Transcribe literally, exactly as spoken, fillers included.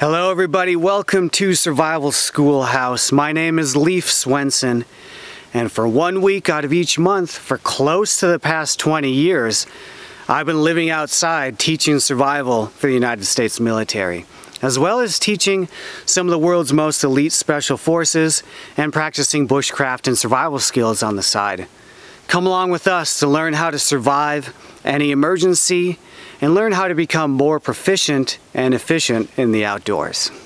Hello everybody, welcome to Survival Schoolhouse. My name is Leif Swenson, and for one week out of each month for close to the past twenty years, I've been living outside teaching survival for the United States military, as well as teaching some of the world's most elite special forces and practicing bushcraft and survival skills on the side. Come along with us to learn how to survive any emergency and learn how to become more proficient and efficient in the outdoors.